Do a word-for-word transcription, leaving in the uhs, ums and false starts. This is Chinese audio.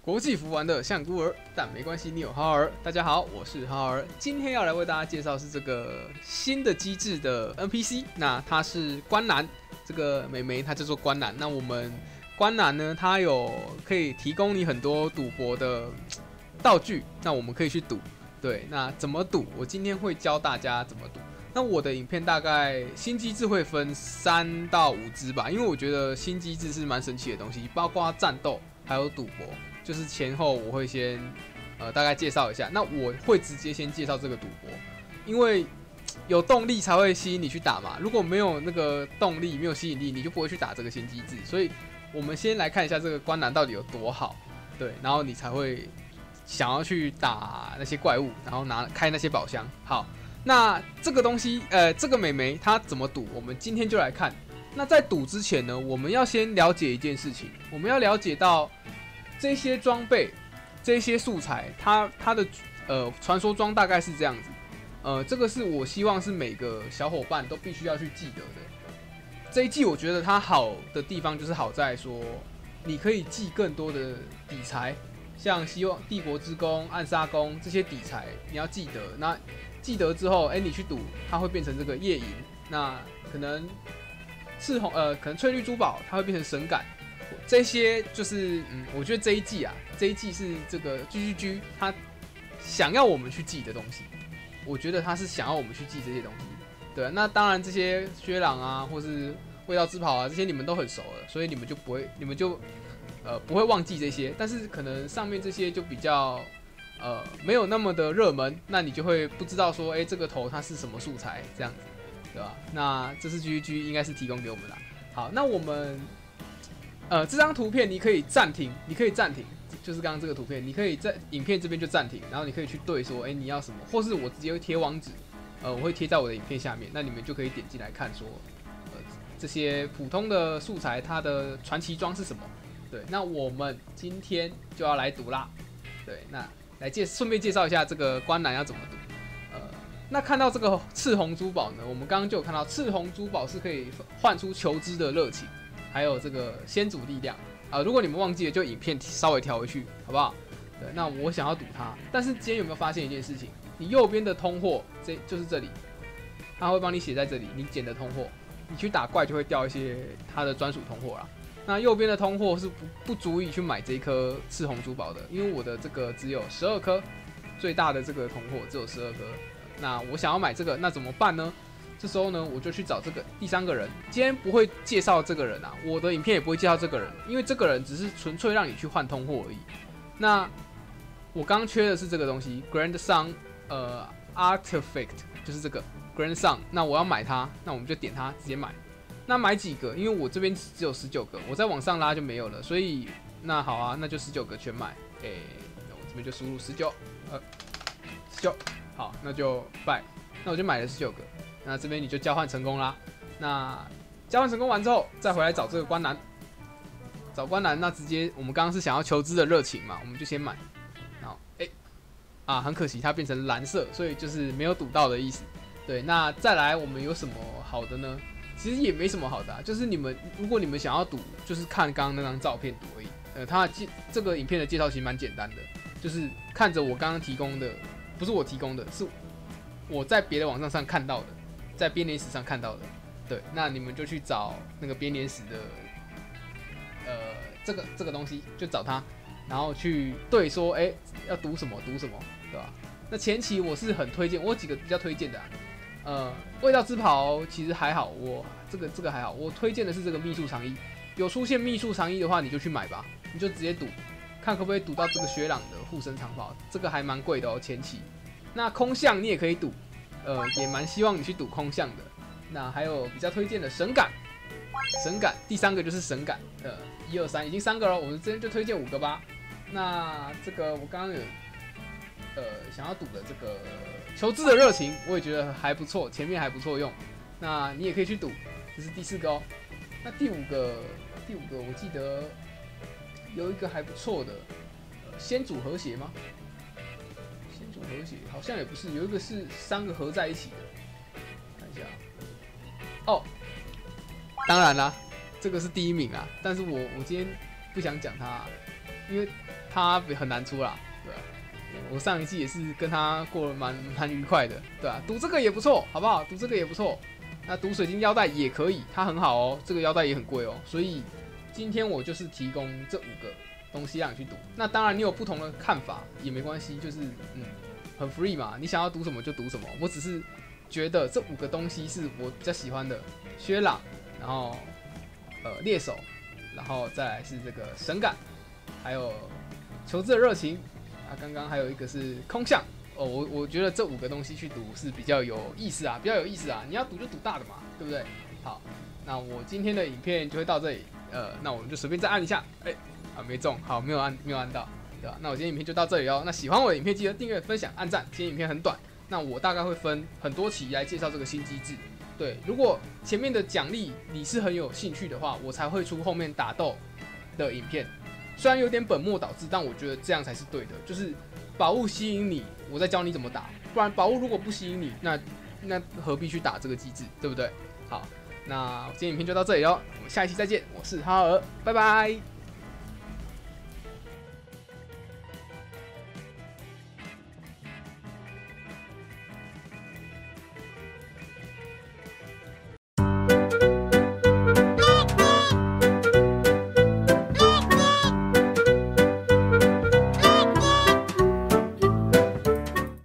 国际服玩的像孤儿，但没关系，你有浩儿。大家好，我是浩儿，今天要来为大家介绍是这个新的机制的 N P C， 那它是关南，这个美眉它叫做关南。那我们关南呢，它有可以提供你很多赌博的道具，那我们可以去赌。对，那怎么赌？我今天会教大家怎么赌。那我的影片大概新机制会分三到五支吧，因为我觉得新机制是蛮神奇的东西，包括战斗还有赌博。就是前后我会先呃大概介绍一下，那我会直接先介绍这个赌博，因为有动力才会吸引你去打嘛。如果没有那个动力，没有吸引力，你就不会去打这个新机制。所以我们先来看一下这个关南到底有多好，对，然后你才会想要去打那些怪物，然后拿开那些宝箱。好，那这个东西，呃，这个美眉她怎么赌，我们今天就来看。那在赌之前呢，我们要先了解一件事情，我们要了解到。这些装备、这些素材，它它的呃传说装大概是这样子，呃，这个是我希望是每个小伙伴都必须要去记得的。这一季我觉得它好的地方就是好在说，你可以记更多的底材，像希望帝国之弓、暗杀弓这些底材，你要记得。那记得之后，哎、欸，你去赌，它会变成这个夜营，那可能赤红呃，可能翠绿珠宝，它会变成神感。这些就是，嗯，我觉得这一季啊，这一季是这个 G G G 他想要我们去记的东西。我觉得他是想要我们去记这些东西。对，那当然这些薛朗啊，或是味道之跑啊，这些你们都很熟了，所以你们就不会，你们就呃不会忘记这些。但是可能上面这些就比较呃没有那么的热门，那你就会不知道说，哎、欸，这个头它是什么素材这样子，对吧？那这是 G G G 应该是提供给我们的。好，那我们。呃，这张图片你可以暂停，你可以暂停，就是刚刚这个图片，你可以在影片这边就暂停，然后你可以去对说，哎、欸，你要什么，或是我直接会贴网址，呃，我会贴在我的影片下面，那你们就可以点进来看说，呃，这些普通的素材它的传奇装是什么？对，那我们今天就要来赌啦，对，那来介顺便介绍一下这个关南要怎么赌，呃，那看到这个赤红珠宝呢，我们刚刚就有看到赤红珠宝是可以换出求知的热情。还有这个先祖力量啊、呃，如果你们忘记了，就影片稍微调回去，好不好？对，那我想要赌它，但是今天有没有发现一件事情？你右边的通货，这就是这里，它会帮你写在这里，你捡的通货，你去打怪就会掉一些它的专属通货啦。那右边的通货是不不足以去买这一颗赤红珠宝的，因为我的这个只有十二颗，最大的这个通货只有十二颗。那我想要买这个，那怎么办呢？这时候呢，我就去找这个第三个人。今天不会介绍这个人啊，我的影片也不会介绍这个人，因为这个人只是纯粹让你去换通货而已。那我刚缺的是这个东西 ，Grand Sun 呃 Artifact 就是这个 Grand Sun。那我要买它，那我们就点它直接买。那买几个？因为我这边只有十九个，我再往上拉就没有了，所以那好啊，那就十九个全买。诶、欸，那我这边就输入十九，呃，十九，好，那就 buy， 那我就买了十九个。那这边你就交换成功啦。那交换成功完之后，再回来找这个关南，找关南，那直接我们刚刚是想要求知的热情嘛，我们就先买。然后哎、欸、啊，很可惜它变成蓝色，所以就是没有赌到的意思。对，那再来我们有什么好的呢？其实也没什么好的、啊，就是你们如果你们想要赌，就是看刚刚那张照片赌而已。呃，它这个影片的介绍其实蛮简单的，就是看着我刚刚提供的，不是我提供的，是我在别的网站上看到的。在编年史上看到的，对，那你们就去找那个编年史的，呃，这个这个东西，就找它，然后去对说，哎、欸，要读什么读什么，对吧？那前期我是很推荐，我有几个比较推荐的、啊，呃，味道之袍其实还好，我这个这个还好，我推荐的是这个秘术长衣，有出现秘术长衣的话，你就去买吧，你就直接赌，看可不可以赌到这个雪朗的护身长袍，这个还蛮贵的哦，前期。那空巷你也可以赌。呃，也蛮希望你去赌空巷的。那还有比较推荐的神感，神感第三个就是神感，呃，一二三已经三个了，我们这边就推荐五个吧。那这个我刚刚有呃想要赌的这个求知的热情，我也觉得还不错，前面还不错用。那你也可以去赌，这是第四个哦。那第五个，第五个我记得有一个还不错的，呃，先祖和谐吗？和谐好像也不是，有一个是三个合在一起的，看一下。哦，当然啦，这个是第一名啊，但是我我今天不想讲它，因为他很难出啦，对吧？我上一季也是跟他过得蛮蛮愉快的，对吧？赌这个也不错，好不好？赌这个也不错。那赌水晶腰带也可以，它很好哦，这个腰带也很贵哦，所以今天我就是提供这五个东西让你去赌。那当然你有不同的看法也没关系，就是嗯很 free 嘛，你想要赌什么就赌什么。我只是觉得这五个东西是我比较喜欢的，薛朗，然后呃猎手，然后再来是这个神感，还有求知的热情啊，刚刚还有一个是空相。哦，我我觉得这五个东西去赌是比较有意思啊，比较有意思啊。你要赌就赌大的嘛，对不对？好，那我今天的影片就会到这里，呃，那我们就随便再按一下，哎、欸，啊没中，好，没有按没有按到，对吧？那我今天影片就到这里哦。那喜欢我的影片记得订阅、分享、按赞。今天影片很短，那我大概会分很多期来介绍这个新机制。对，如果前面的奖励你是很有兴趣的话，我才会出后面打斗的影片。虽然有点本末倒置，但我觉得这样才是对的，就是宝物吸引你，我再教你怎么打。不然宝物如果不吸引你，那那何必去打这个机制，对不对？好，那今天影片就到这里喽，我们下一期再见，我是哈尔，拜拜。